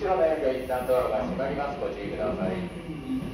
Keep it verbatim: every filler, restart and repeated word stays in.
後ろの演技を一旦ドアが閉まります。ご注意ください。